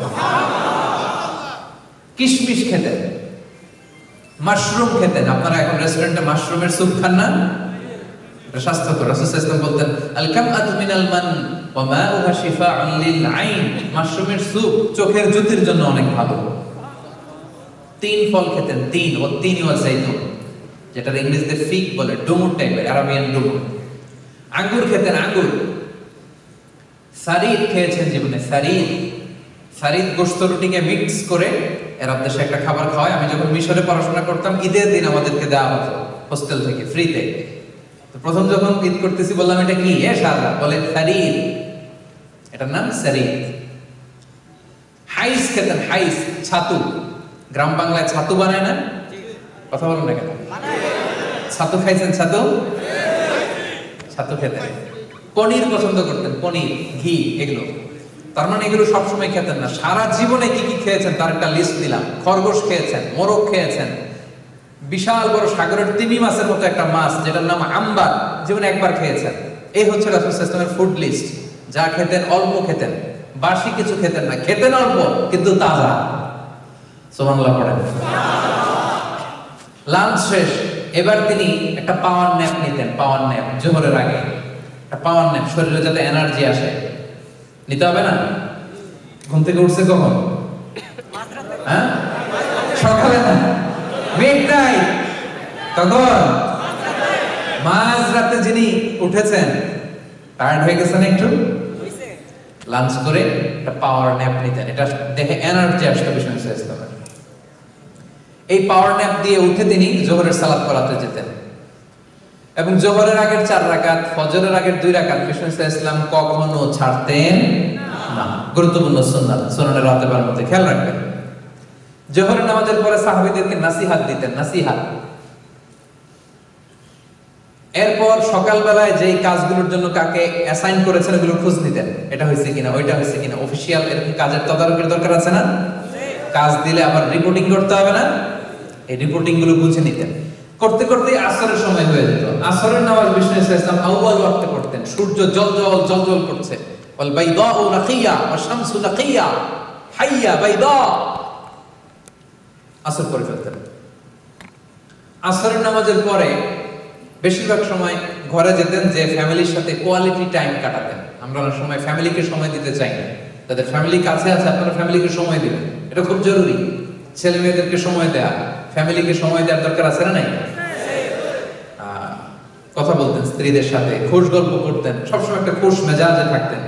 কিশমিশ খেতেন, মাশরুম খেতেন। আপনারা এখন রেস্টুরেন্টে মাশরুমের স্যুপ খান না? এটা স্বাস্থ্যকর। রাসূলুল্লাহ সাল্লাল্লাহু আলাইহি ওয়াসাল্লাম বলতেন আল কামআতু মিনাল মান ওয়া মাউহা শিফাউন লিল আইন, মাশরুমের স্যুপ চোখের জ্যোতির জন্য অনেক ভালো। তিন ফল খেতেন, তিন, ও তিন ওয়া জাইতুন, যেটা ইংরেজিতে ফিগ বলে, ডুমুর টাইপের, আরাবিয়ান ডুমুর। আঙ্গুর খেতেন, আঙ্গুর। সারিদ খেয়েছেন জীবনে, সারিদ। সারিদ গোশত রুটিকে মিক্স করে এরা দেশে একটা খাবার খাওয়ায়। আমি যখন মিশরে পড়াশোনা করতাম, ঈদের দিন আমাদেরকে দেওয়া হতো হোস্টেল থেকে ফ্রিতে। তো প্রথম যখন ঈদ করতেছি বললাম এটা কি? সাদা, বলে সারিদ, এটার নাম সারিদ। হাইস খেতেন, হাইস, ছাতু। গ্রাম বাংলায় ছাতু বানায় না? কথা বলেন না কেন? ছাতু খাইছেন? ছাতু, ছাতু খেতেন। পনির পছন্দ করতেন, পনির, ঘি, এগুলো। তার মানে এগুলো সবসময় খেতেন না, সারা জীবনে কি কি খেয়েছেন তার একটা লিস্ট দিলাম। খরগোশ খেয়েছেন, মোরগ খেয়েছেন, বিশাল বড় সাগরের তিমি মাছের মতো একটা মাছ যেটার নাম আম্বার, জীবনে একবার খেয়েছেন। এই হচ্ছে রাসূলুল্লাহ সাল্লাল্লাহু আলাইহি ওয়াসাল্লামের ফুড লিস্ট। যা খেতেন অল্প খেতেন, বাসি কিছু খেতেন না, খেতেন অল্প কিন্তু তাজা। সুবহানাল্লাহ পড়েন। লাঞ্চ শেষ, এবার তিনি একটা পাওয়ার ন্যাপ নিতেন। পাওয়ার ন্যাপ জোহরের আগে একটা পাওয়ার ন্যাপ, শরীরে যাতে এনার্জি আসে। নিতে হবে না? ঘুম থেকে উঠছে কখন? হ্যাঁ, সকালে না, মিড নাইট। তখন মাঝরাতে যিনি উঠেছেন, টায়ার্ড হয়ে গেছেন একটু, লাঞ্চ করে একটা পাওয়ার ন্যাপ নিতেন। এটা দেখে এনার্জি আসতো বিষ্ণু ইসলামের। এই পাওয়ার ন্যাপ দিয়ে উঠে তিনি জোহরের সালাত পড়াতে যেতেন। এবং জোহরের আগের 4 রাকাত, ফজরের আগের 2 রাকাত বিষ্ণু ইসলাম কখনো ছাড়তেন না। গুরুত্বপূর্ণ সুন্নাত, সুনানের রাতেবার মধ্যে খেয়াল রাখবেন। জোহরের নামাজের পরে সাহাবীদেরকে নাসিহাত দিতেন, নাসিহাত। এরপর সকালবেলায় যেই কাজগুলোর জন্য কাকে অ্যাসাইন করেছেন ওগুলো খোঁজ নিতেন, এটা হয়েছে কিনা, ওইটা হয়েছে কিনা। অফিসিয়াল এরকম কাজের তদারকির দরকার আছে না? কাজ দিলে আবার রিপোর্টিং করতে হবে না? এই রিপোর্টিং গুলো বুঝে নিতেন। করতে করতে আসরের সময় হয়ে যেত। আসরের নামাজ বিষ্ণু ইসলাম আউয়াল ওয়াক্তে পড়তেন। সূর্য জলজল জলজল করছে, ওয়াল বাইদাউ নাকিয়া ওয়া শামসু নাকিয়া হাইয়া বাইদা, আসর পড়ে ফেলতেন। আসরের নামাজের পরে বেশিরভাগ সময় ঘরে যেতেন, যে ফ্যামিলির সাথে কোয়ালিটি টাইম কাটাতেন। আমরা অনেক সময় ফ্যামিলিকে সময় দিতে চাই না। তাদের ফ্যামিলি কাছে আছে, আপনারা ফ্যামিলিকে সময় দিবেন, এটা খুব জরুরি। ছেলে মেয়েদেরকে সময় দেয়া, ফ্যামিলিকে সময় দেওয়ার দরকার আছে না নাই? কথা বলতেন স্ত্রীদের সাথে, খুশ গল্প করতেন, সবসময় একটা খুশ মেজাজে থাকতেন।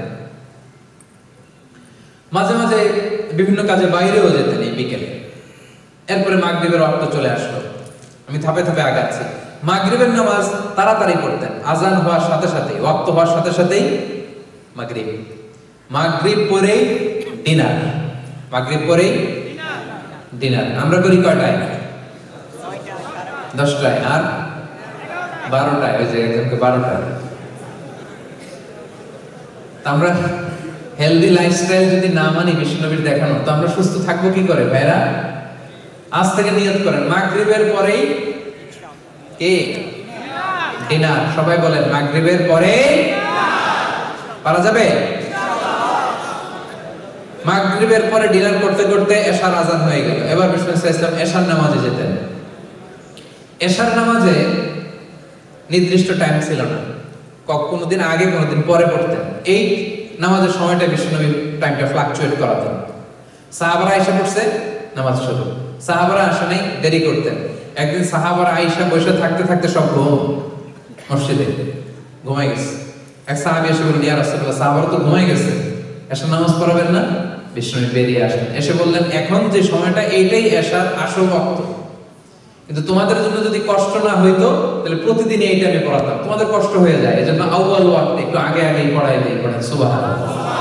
মাঝে মাঝে বিভিন্ন কাজে বাইরেও যেতেন এই বিকেলে। এরপরে মাগরিবের ওয়াক্ত চলে আসলো। আমি ধাপে ধাপে আগাচ্ছি। মাগরিবের নামাজ তাড়াতাড়ি পড়তেন, আজান হওয়ার সাথে সাথেই, ওয়াক্ত হওয়ার সাথে সাথেই মাগরিব। মাগরিব পরেই ডিনার, মাগরিব পরেই ডিনার। আমরা করি কয়টায়? 10টায়। আর 12টায়, ওই যে একজনকে 12টায়। আমরা হেলদি লাইফস্টাইল যদি না মানি বিশ্বনবীর দেখানো, তো আমরা সুস্থ থাকবো কি করে ভাইরা? আজ থেকে নিয়ত করেন, মাগরিবের পরেই কি ডিনার। সবাই বলেন মাগরিবের পরে পারা যাবে? মাগরিবের পরে ডিনার করতে করতে এশার আজান হয়ে গেল। এবার বিশ্বনবী সাল্লাল্লাহু আলাইহি ওয়াসাল্লাম এশার নামাজে যেতেন। এশার নামাজে নির্দিষ্ট টাইম ছিল না, কোনদিন আগে কোনদিন পরে পড়তেন। এই নামাজের সময়টা বিশ্বনবী টাইমটা ফ্লাকচুয়েট করাতেন। সাহাবারা আয়েশা পড়ছে, নামাজ শুরু। সাহাবারা আসে নাই, দেরি করতেন। একদিন সাহাবারা আয়েশা বসে থাকতে থাকতে সব ঘুম, মসজিদে ঘুমাই গেছে। এক সাহাবী এসে বললেন, ইয়া রাসূলুল্লাহ, সাহাবারা তো ঘুমাই গেছে, এশার নামাজ পড়াবেন না? বিশ্বনবী বেরিয়ে আসলেন, এসে বললেন, এখন যে সময়টা এইটাই এশার আসল ওয়াক্ত, কিন্তু তোমাদের জন্য যদি কষ্ট না হইতো তাহলে প্রতিদিন এই টাইমে পড়াতাম, তোমাদের কষ্ট হয়ে যায়, এজন্য আউয়াল ওয়াক্ত একটু আগে আগেই পড়াই দেই। পড়েন সুবহানাল্লাহ।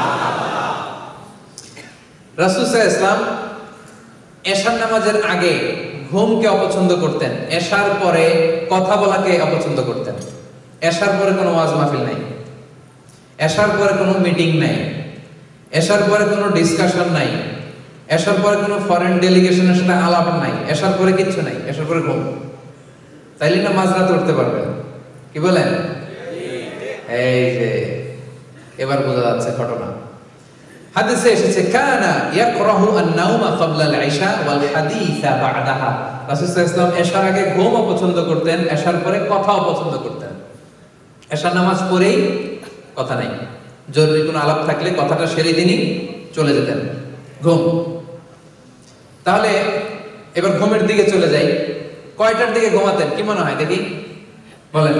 রাসূল সাল্লাল্লাহু আলাইহি ওয়াসাল্লাম এশার নামাজের আগে ঘুমকে অপছন্দ করতেন, এশার পরে কথা বলাকে অপছন্দ করতেন। এশার পরে কোনো ওয়াজ মাহফিল নাই, এশার পরে কোনো মিটিং নাই, এশার পরে কোনো ডিসকাশন নাই, এশার পরে কোনো ফরেন ডেলিগেশনের সাথে আলাপ নাই, এশার পরে কিচ্ছু নাই, এশার পরে ঘুম। তাইলে না মাঝরাত উঠতে পারবে, কি বলেন? এই যে এবার বোঝা যাচ্ছে ঘটনা। হাদিসে এসেছে, কানা ইয়াকরাহু আন-নাওমা ক্বাবলা আল-ইশা ওয়াল হাদিসা বা'দাহা। রাসূল সাল্লাল্লাহু আলাইহি ওয়াসাল্লাম এশার আগে ঘুম অপছন্দ করতেন, এশার পরে কথা অপছন্দ করতেন। এশার নামাজ পড়েই কথা নাই, জরুরি কোনো আলাপ থাকলে কথাটা সেরে দিনই চলে যেতেন, ঘুম। তাহলে এবার ঘুমের দিকে চলে যাই। কয়টার দিকে ঘুমাতেন কি মনে হয় দেখি, বলেন?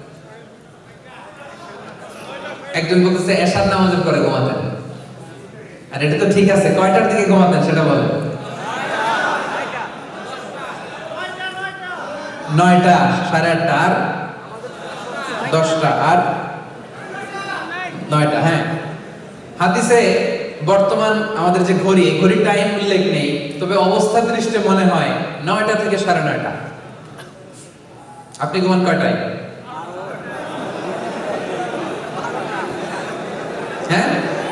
একজন বলতেছে এশার নামাজের পরে ঘুমাতেন, আর এটা তো ঠিক আছে। কয়টার দিকে ঘুমাতেন সেটা বলেন? 9টা, 8:30 আর 10টা আর 9টা। হ্যাঁ, হাদিসে বর্তমান আমাদের যে ঘড়ি, এই ঘড়ির টাইম উল্লেখ নেই, তবে অবস্থা দৃষ্টে মনে হয় 9টা থেকে 9:30। আপনি ঘুমান কয়টায়? হ্যাঁ,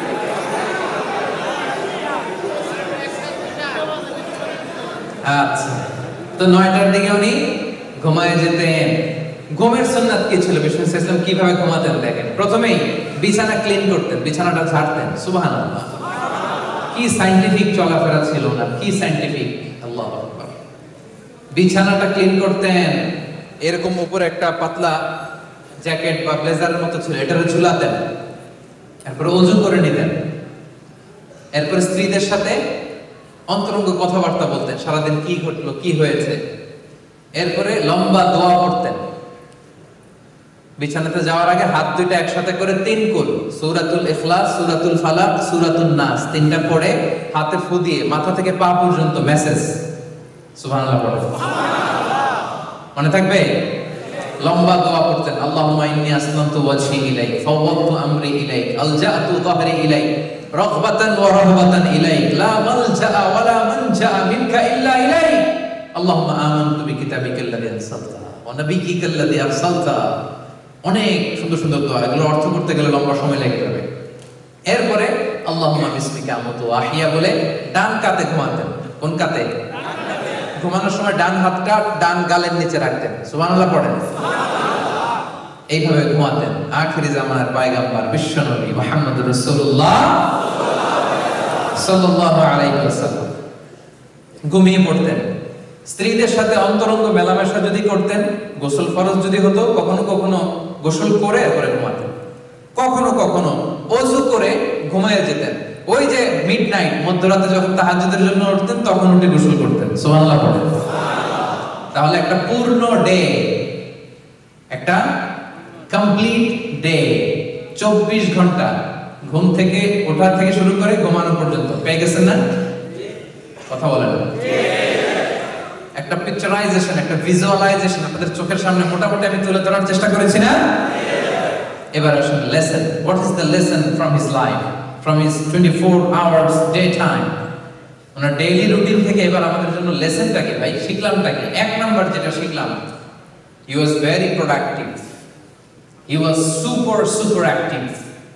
আচ্ছা। তো 9টার দিকে উনি ঘুমায় যেতেন। ঘুমের সুন্নাত কি ছিল? বিষ্ণু সাল্লাল্লাহু আলাইহি ওয়াসাল্লাম কিভাবে ঘুমাতেন দেখেন। প্রথমেই বিছানা ক্লিন করতেন, বিছানাটা ঝাড়তেন। সুবহানাল্লাহ, কি সায়েন্টিফিক চলাফেরা ছিল না, কি সায়েন্টিফিক! আল্লাহু আকবার। বিছানাটা ক্লিন করতেন, এরকম উপরে একটা পাতলা জ্যাকেট বা ব্লেজারের মতো ছিল, এটারে ঝুলাতেন। এরপর ওযু করে নিতেন। এরপর স্ত্রীদের সাথে অন্তরঙ্গ কথাবার্তা বলতেন, সারাদিন কি ঘটলো, কি হয়েছে। এরপরে লম্বা দোয়া পড়তেন। বিছানাতে যাওয়ার আগে হাত দুইটা একসাথে করে 3 কুল, সূরাতুল ইখলাস, সূরাতুল ফালাক, সূরাতুন নাস, 3টা পড়ে হাতে ফু দিয়ে মাথা থেকে পা পর্যন্ত মেসেজ। সুবহানাল্লাহ পড়ে, মনে থাকবে? লম্বা দোয়া পড়তেন। আল্লাহুম্মা ইন্নী আসলামতু ওয়াজহি ইলাইক, ফাওয়াদতু আমরি ইলাইক, আলজাতু যাহরি ইলাইক, রাগবাতান ওয়া রাহবাতান ইলাইক, লা মালজা ওয়া লা মানজা মিনকা ইল্লা ইলাইক, আল্লাহুম্মা আমানতু বিকিতাবিকাল্লাযী আরসালতা ওয়া নাবিয়্যিকাল্লাযী আরসালতা। অনেক সুন্দর সুন্দর দোয়া, এগুলো অর্থ করতে গেলে লম্বা সময় লেগে যাবে। এরপরে আল্লাহুম্মা বিসমিকা আমুতু ওয়া আহইয়া বলে ডান কাতে ঘুমাতেন। কোন কাতে? ঘুমানোর সময় ডান হাতটা ডান গালের নিচে রাখতেন। সুবহানাল্লাহ পড়েন। এইভাবে ঘুমাতেন আখিরি জামানার পয়গম্বর বিশ্বনবী মুহাম্মদুর রাসূলুল্লাহ সাল্লাল্লাহু আলাইহি ওয়াসাল্লাম। ঘুমিয়ে পড়তেন। স্ত্রীদের সাথে অন্তরঙ্গ মেলামেশা যদি করতেন, গোসল ফরজ যদি হতো, কখনো কখনো গোসল করে এরপরে ঘুমাতেন, কখনো কখনো ওযু করে ঘুমায়ে যেতেন। ওই যে মিডনাইট, মধ্যরাতে যখন তাহাজ্জুদের জন্য উঠতেন, তখন উঠে গোসল করতেন। সুবহানাল্লাহ পড়েন। তাহলে একটা পূর্ণ ডে, একটা কমপ্লিট ডে, 24 ঘন্টা ঘুম থেকে ওঠা থেকে শুরু করে ঘুমানো পর্যন্ত পেয়ে গেছেন না? কথা বলেন। একটা পিকচারাইজেশন, একটা ভিজুয়ালাইজেশন আপনাদের চোখের সামনে মোটামুটি আমি তুলে ধরার চেষ্টা করেছি না? এবার আসুন lesson. What is the lesson from his life, from his 24 hours day time? ওনার ডেইলি রুটিন থেকে এবার আমাদের জন্য লেসনটা কি ভাই, শিখলামটা কি? 1 নাম্বার যেটা শিখলাম, He was very productive. He was super active.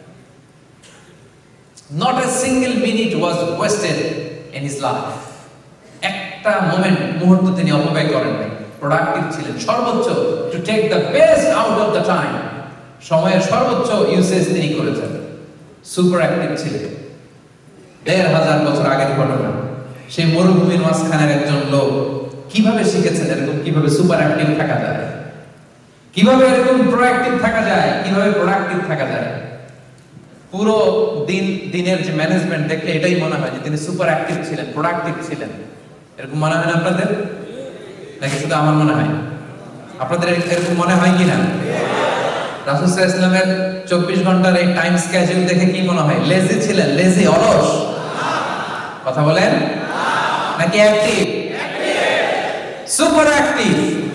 Not a single minute was wasted in his life. একটা মুহূর্ত তিনি অপব্যয় করেন নাই। প্রোডাক্টিভ ছিলেন সর্বোচ্চ, to take the best out of the time. সময়ের সর্বোচ্চ ইউসেজ তিনি করেছেন। সুপার অ্যাক্টিভ ছিলেন। ১,৫০০ বছর আগের ঘটনা। সেই মরুভূমির মাঝখানের একজন লোক কিভাবে শিখেছেন এরকম কিভাবে সুপার অ্যাক্টিভ থাকা যায়, কিভাবে এরকম প্রোঅ্যাক্টিভ থাকা যায়, কিভাবে প্রোডাক্টিভ থাকা যায়। পুরো দিনের যে ম্যানেজমেন্ট দেখলে এটাই মনে হয় যে তিনি সুপার অ্যাক্টিভ ছিলেন, প্রোডাক্টিভ ছিলেন। এরকম মনে হয় না আপনাদের? নাকি শুধু আমার মনে হয়? আপনাদের এরকম মনে হয় কিনা? রাসূল সাল্লাল্লাহু আলাইহি ওয়াসাল্লামের 24 ঘন্টার এই টাইম স্কেডিউল দেখে কি মনে হয়? লেজি ছিলেন? লেজি, অলস? কথা বলেন। নাকি অ্যাক্টিভ? Super active.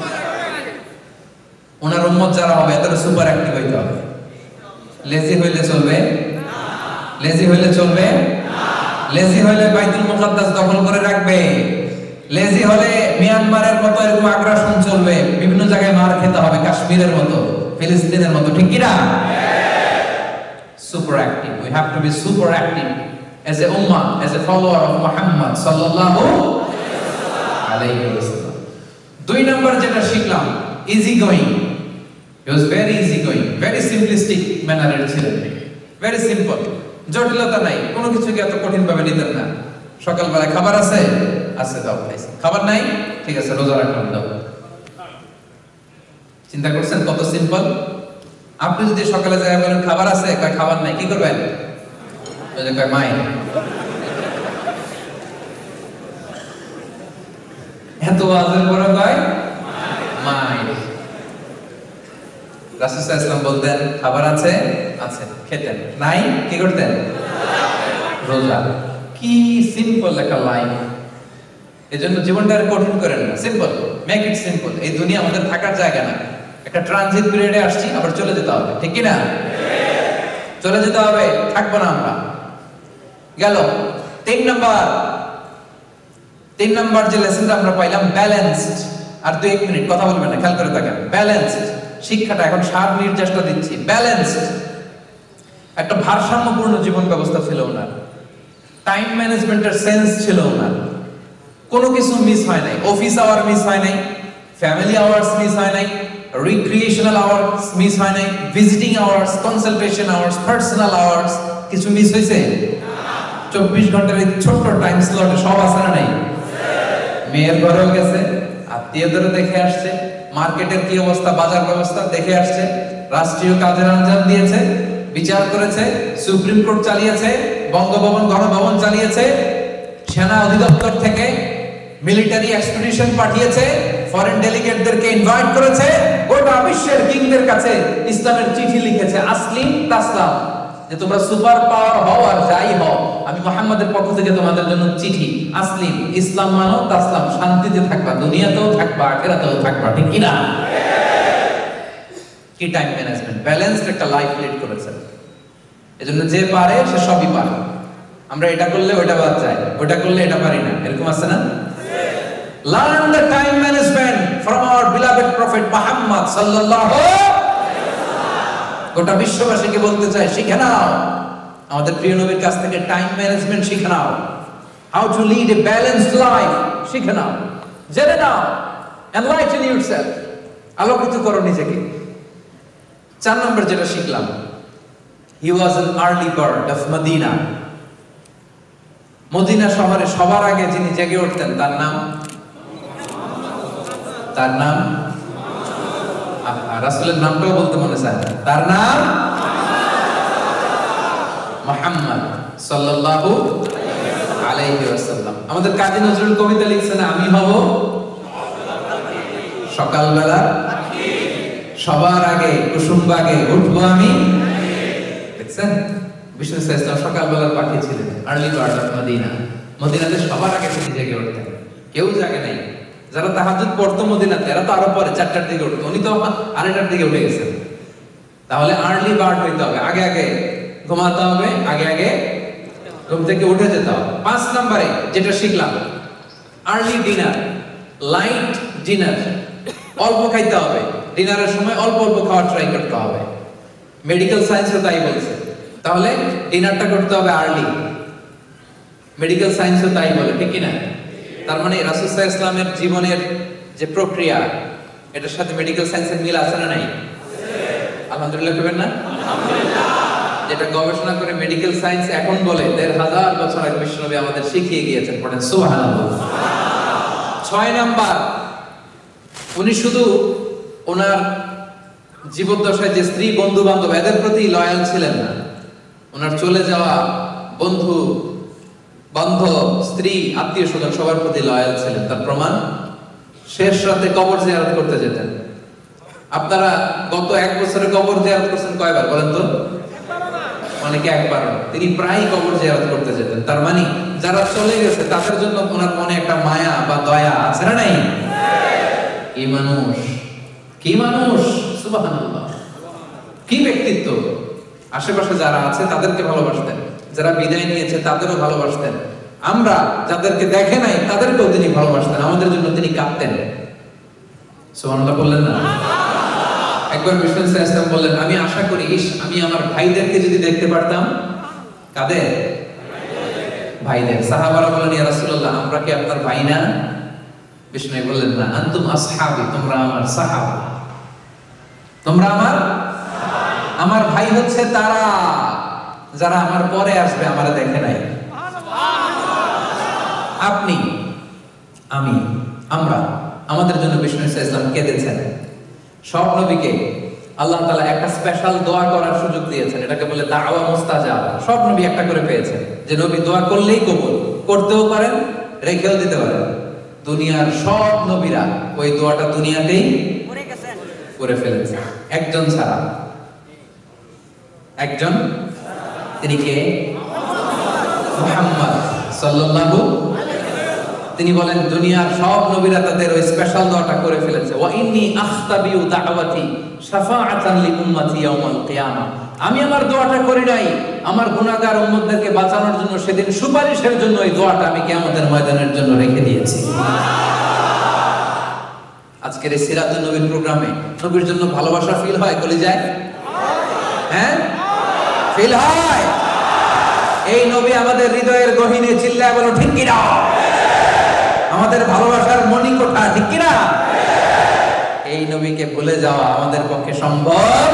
ওনার উম্মত যারা হবে তারা সুপার অ্যাক্টিভ হইতে হবে। লেজি হইলে চলবে? লেজি হইলে চলবে? লেজি হইলে বাইতুল মুকাদ্দাস দখল করে রাখবে। লেজি হলে মিয়ানমারের মতো এরকম আগ্রাসন চলবে, বিভিন্ন জায়গায় মার খেতে হবে, কাশ্মীরের মতো, ফিলিস্তিনের মতো, ঠিক কি না? Super active. We have to be super active as a ummah, as a follower of Muhammad sallallahu alayhi wasallam. 2 number যেটা শিখলাম, easy going. He was very easy going, very simplistic ম্যানারের ছিলেন, very simple, জটিলতা নাই, কোনো কিছুকে এত কঠিন ভাবে নিতেন না। সকালবেলা খাবার আছে, আছে দাও খাইছি, খাবার নাই, ঠিক আছে রোজা রাখলাম দাও। চিন্তা করছেন কত সিম্পল? আপনি যদি সকালে যায় বলেন খাবার আছে, কয় খাবার নাই, কি করবেন? ওই যে কয় মাই। এত ওয়াজের পরে কয় মাই। রাসূল সাল্লাল্লাহু আলাইহি ওয়াসাল্লাম বলতেন খাবার আছে, আছে, খেতেন, নাই কি করতেন? রোজা। কি সিম্পল একটা লাইফ। এজন্য জীবনটা আর কঠিন করেন না, সিম্পল, মেক ইট সিম্পল। এই দুনিয়া আমাদের থাকার জায়গা না, একটা ট্রানজিট পিরিয়ডে আসছি, আবার চলে যেতে হবে, ঠিক কি না? চলে যেতে হবে, থাকবো না আমরা। গেল 3 নাম্বার যে লেসনটা আমরা পাইলাম, ব্যালেন্সড। আর 2-1 মিনিট কথা বলবেন না, খেয়াল করে থাকেন। ব্যালেন্সড শিক্ষাটা এখন সার নির্যাসটা দিচ্ছি। ব্যালেন্সড, একটা ভারসাম্যপূর্ণ জীবন ব্যবস্থা ছিল ওনার। টাইম ম্যানেজমেন্টের সেন্স ছিল ওনার। কোনো কিছু মিস হয় নাই, অফিস আওয়ার মিস হয় নাই, ফ্যামিলি আওয়ার্স মিস হয় নাই, রিক্রিয়েশনাল আওয়ার্স মিস হয় নাই, visiting hours, consultation hours, personal hours, কিছু মিস হয়েছে? 24 ঘন্টার এই ছোট্ট টাইম স্লটে সব আছে না নাই? মেয়ের ঘরেও গেছে, আত্মীয়দের দেখে আসছে, মার্কেটের কি অবস্থা, বাজার ব্যবস্থা দেখে আসছে, রাষ্ট্রীয় কাজের আঞ্জাম দিয়েছে, বিচার করেছে, সুপ্রিম কোর্ট চালিয়েছে, বঙ্গভবন গণভবন চালিয়েছে, সেনা অধিদপ্তর থেকে মিলিটারি এক্সপিডিশন পাঠিয়েছে, ফরেন ডেলিগেটদেরকে ইনভাইট করেছে, গোটা বিশ্বের কিংদের কাছে ইসলামের চিঠি লিখেছে, আসলিম তাসলাম, যে তোমরা সুপার পাওয়ার হও আর যাই হও, আমি মুহাম্মাদের পক্ষ থেকে তোমাদের জন্য চিঠি, আসলিম, ইসলাম মানো, তাসলাম, শান্তিতে থাকবা, দুনিয়াতেও থাকবা, আখিরাতেও থাকবা, ঠিক কি না? কি টাইম ম্যানেজমেন্ট, ব্যালেন্সড একটা লাইফ লিড করেছেন। এজন্য যে পারে সে সবই পারে। আমরা এটা করলে ওটা বাদ যায়, ওটা করলে এটা পারি না, এরকম আছে না? Learn the time management from our beloved prophet Muhammad sallallahu alaihi wasallam. গোটা বিশ্ববাসীকে বলতে চাই, শিখে নাও আমাদের প্রিয় নবীর কাছ থেকে টাইম ম্যানেজমেন্ট শিখে নাও। How to lead a balanced life শিখে নাও, জেনে নাও, enlighten yourself, আলোকিত করো নিজেকে। 4 নম্বর যেটা শিখলাম, he was an early bird of Medina. Medina শহরে সবার আগে যিনি জেগে উঠতেন তার নাম রাসূলের নামটাও বলতে মনে চায় না, তার নাম মুহাম্মদ সাল্লাল্লাহু আলাইহি ওয়াসাল্লাম। আমাদের কাজী নজরুল কবিতা লিখছেন, আমি হব সকালবেলা সবার আগে কুসুম বাগে উঠবো আমি। দেখছেন বিষ্ণু সাল্লাল্লাহু সকালবেলার পাখি ছিলেন, আর্লি বার্ড অফ মদিনা। মদিনাতে সবার আগে তিনি জেগে উঠতেন, কেউ জাগে নাই। যারা তাহাজ্জুদ পড়তো মদিনাতে এরা তো আরো পরে 4টার দিকে উঠতো, উনি তো 2:30টার দিকে উঠে গেছেন। তাহলে আর্লি বার্ড হইতে হবে, আগে আগে ঘুমাতে হবে, আগে আগে ঘুম থেকে উঠে যেতে হবে। 5 নম্বরে যেটা শিখলাম, আর্লি ডিনার, লাইট ডিনার, অল্প খাইতে হবে, ডিনারের সময় অল্প অল্প খাওয়া ট্রাই করতে হবে। মেডিকেল সায়েন্সও তাই বলছে। তাহলে ডিনারটা করতে হবে আর্লি, মেডিকেল সায়েন্সও তাই বলে, ঠিক কি না? তার মানে রাসূল সাল্লাল্লাহু আলাইহি ওয়াসাল্লামের জীবনের যে প্রক্রিয়া, এটার সাথে মেডিকেল সায়েন্সের মিল আছে না নাই? আলহামদুলিল্লাহ করবেন না? যেটা গবেষণা করে মেডিকেল সায়েন্স এখন বলে ১৫০০ বছর আগে বিশ্বনবী আমাদের শিখিয়ে গিয়েছেন। পড়েন সুবহানাল্লাহ। ৬ নাম্বার, উনি শুধু ওনার জীবদ্দশায় যে স্ত্রী বন্ধু বান্ধব এদের প্রতি লয়াল ছিলেন না, ওনার চলে যাওয়া বন্ধু বান্ধব স্ত্রী আত্মীয় স্বজন সবার প্রতি লয়াল ছিলেন। তার প্রমাণ, শেষ রাতে কবর জিয়ারত করতে যেতেন। আপনারা গত ১ বছরে কবর জিয়ারত করছেন কয়বার বলেন তো? অনেকে একবার। তিনি প্রায় কবর জিয়ারত করতে যেতেন। তার মানে যারা চলে গেছে তাদের জন্য ওনার মনে একটা মায়া বা দয়া আছে না নাই? কি মানুষ, কি মানুষ, সুবহানাল্লাহ, কি ব্যক্তিত্ব। আশেপাশে যারা আছে তাদেরকে ভালোবাসতেন, যারা বিদায় নিয়েছে তাদেরও ভালোবাসতেন, আমরা যাদেরকে দেখে নাই তাদেরকেও তিনি ভালোবাসতেন, আমাদের জন্য তিনি কাঁদতেন। সুবহানাল্লাহ বললেন না? একবার বিষ্ণু সাল্লাল্লাহু আলাইহি ওয়াসাল্লাম বললেন, আমি আশা করি আমি আমার ভাইদেরকে যদি দেখতে পারতাম। কাদের ভাইদের? সাহাবারা বললেন, ইয়া রাসূলুল্লাহ, আমরা কি আপনার ভাই না? বিষ্ণু বললেন, না, আনতুম আসহাবি, তোমরা আমার সাহাবা, তোমরা আমার ভাই হচ্ছে তারা যারা আমার পরে আসবে, আমারে দেখে নাই। আপনি, আমি, আমরা, আমাদের জন্য বিষ্ণু সাল্লাল্লাহু আলাইহি ওয়াসাল্লাম কেঁদেছেন। সব নবীকে আল্লাহ তাআলা একটা স্পেশাল দোয়া করার সুযোগ দিয়েছেন, এটাকে বলে দাওয়া মুস্তাজাবা। সব নবী একটা করে পেয়েছেন, যে নবী দোয়া করলেই কবুল, করতেও পারেন, রেখেও দিতে পারেন। দুনিয়ার সব নবীরা ওই দোয়াটা দুনিয়াতেই করে ফেলেছে, একজন ছাড়া। একজন, তিনি কে? মুহাম্মদ সাল্লাল্লাহু। তিনি বলেন দুনিয়ার সব নবীরা তাদের ওই স্পেশাল দোয়াটা করে ফেলেছে। ওয়া ইন্নী আখতাবিউ দাওয়াতি শাফাআতান লি উম্মতি ইয়াউমাল কিয়ামা। আমি আমার দোয়াটা করি নাই আমার গুনাহগার উম্মতদেরকে বাঁচানোর জন্য, সেদিন সুপারিশের জন্য এই দোয়াটা আমি কিয়ামতের ময়দানের জন্য রেখে দিয়েছি। আজকের এই সিরাতুন নবীর প্রোগ্রামে নবীর জন্য ভালোবাসা ফিল হয় কলিজায়? হ্যাঁ, ফিল হয়। এই নবী আমাদের হৃদয়ের গহীনে, চিল্লায় বলো ঠিক কি না? আমাদের ভালোবাসার মণিকোঠা, ঠিক কি না? এই নবীকে ভুলে যাওয়া আমাদের পক্ষে সম্ভব।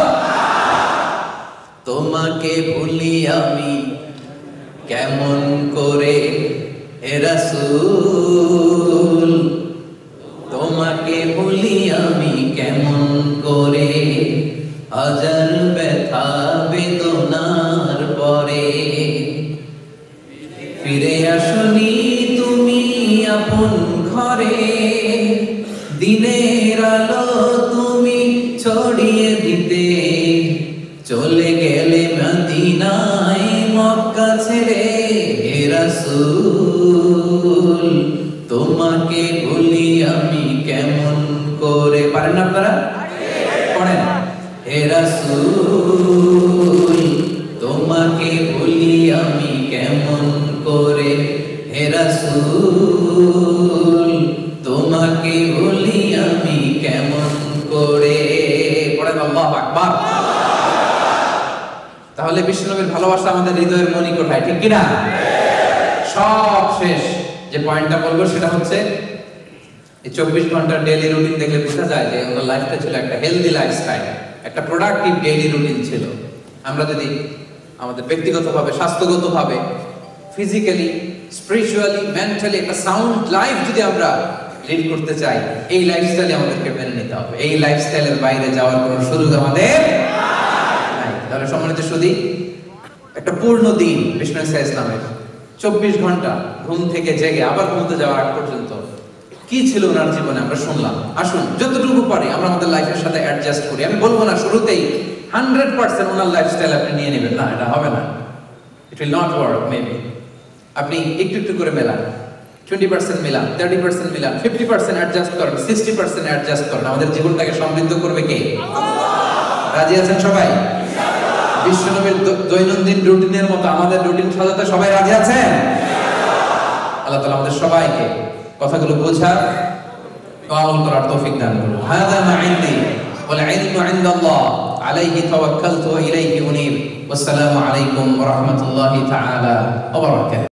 তোমাকে ভুলি আমি কেমন করে হে রাসূল, তোমাকে ভুলি আমি কেমন করে, হাজার ব্যথা বেদনার পরে ফিরে আসনি তুমি আপন ঘরে, দিনের আলো তুমি ছড়িয়ে দিতে, চলে গেলে মদিনায় মক্কা ছেড়ে হে রাসূল, তোমাকে ভুলি আমি কেমন করে। পারেন না আপনারা? পড়েন, হে রাসূল, তোমাকে ভুলি আমি কেমন করে, হে রাসূল, তোমাকে ভুলি আমি কেমন করে। পড়েন আল্লাহু আকবার। তাহলে বিশ্বনবীর ভালোবাসা আমাদের হৃদয়ের মণিকোঠায়, ঠিক কি না? সব শেষ যে পয়েন্টটা বলবো সেটা হচ্ছে, এই 24 ঘন্টার ডেইলি রুটিন দেখলে বোঝা যায় যে ওনার লাইফটা ছিল একটা হেলদি লাইফস্টাইল, একটা প্রোডাক্টিভ ডেইলি রুটিন ছিল। আমরা যদি আমাদের ব্যক্তিগতভাবে, স্বাস্থ্যগতভাবে, ফিজিক্যালি, স্পিরিচুয়ালি, মেন্টালি একটা সাউন্ড লাইফ যদি আমরা লিড করতে চাই, এই লাইফস্টাইলে আমাদেরকে মেনে নিতে হবে। এই লাইফস্টাইলের বাইরে যাওয়ার কোনো সুযোগ আমাদের নাই। তাহলে সম্মানিত সুধী, একটা পূর্ণ দিন বিষ্ণু ইসলামের 24 ঘন্টা ঘুম থেকে জেগে আবার ঘুমতে যাওয়ার আগ পর্যন্ত কি ছিল ওনার জীবনে আমরা শুনলাম। আসুন যতটুকু পারি আমরা আমাদের লাইফের সাথে অ্যাডজাস্ট করি। আমি বলবো না শুরুতেই 100% ওনার লাইফস্টাইল আপনি নিয়ে নেবেন, না, এটা হবে না। It will not work. Maybe আপনি একটু একটু করে মেলান, 20% মিলান, 30% মিলান, 50% অ্যাডজাস্ট করেন, 60% অ্যাডজাস্ট করেন। আমাদের জীবনটাকে সমৃদ্ধ করবে কে? রাজি আছেন সবাই? বিশ্বনবীর দৈনন্দিন রুটিনের মতো আমাদের রুটিন সাজাতে সবাই রাজি আছেন? আল্লাহ তাআলা আমাদের সবাইকে কথাগুলো বোঝার ও আমল করার তৌফিক দান করুন। হাযা মা ইনদি ওয়াল ইলমু ইনদাল্লাহ আলাইহি তাওয়াক্কালতু ওয়া ইলাইহি উনীব। ওয়াসসালামু আলাইকুম ওয়া রাহমাতুল্লাহি তাআলা ওয়া বারাকাতুহু।